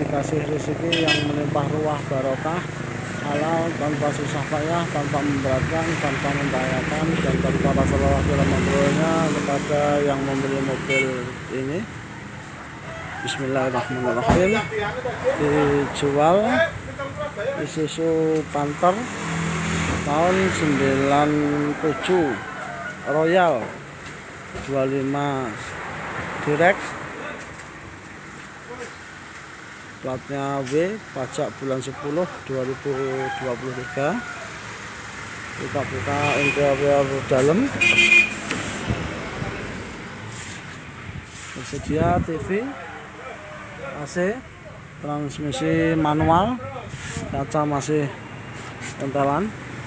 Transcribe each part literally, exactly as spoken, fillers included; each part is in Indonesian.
dikasih rezeki yang melimpah ruah barokah, halal, tanpa susah payah, tanpa memberatkan, tanpa membahayakan, dan tanpa rasa lelah dalam membelinya kepada yang membeli mobil ini. Bismillahirrahmanirrahim. Dijual Isuzu Panther tahun sembilan tujuh Royal dua puluh lima Direct, platnya W, pajak bulan sepuluh dua ribu dua puluh tiga. Kita buka interior dalam. Tersedia T V, A C, transmisi manual, kaca masih tempelan.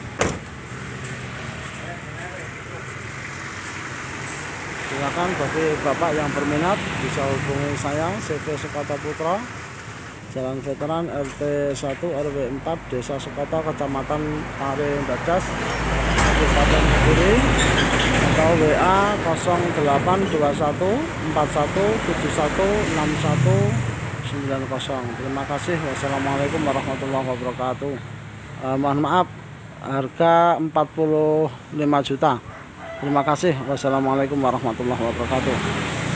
Silakan bagi bapak yang berminat bisa hubungi saya, C V Sukoto Putra, Jalan Veteran, R T satu R W empat, Desa Sukoto, Kecamatan Pare Dadas, Kabupaten Kediri, atau W A nol delapan dua satu empat satu tujuh satu enam satu sembilan nol. Terima kasih. Wassalamualaikum warahmatullahi wabarakatuh. Eh, mohon maaf, harga empat puluh lima juta. Terima kasih. Wassalamualaikum warahmatullahi wabarakatuh.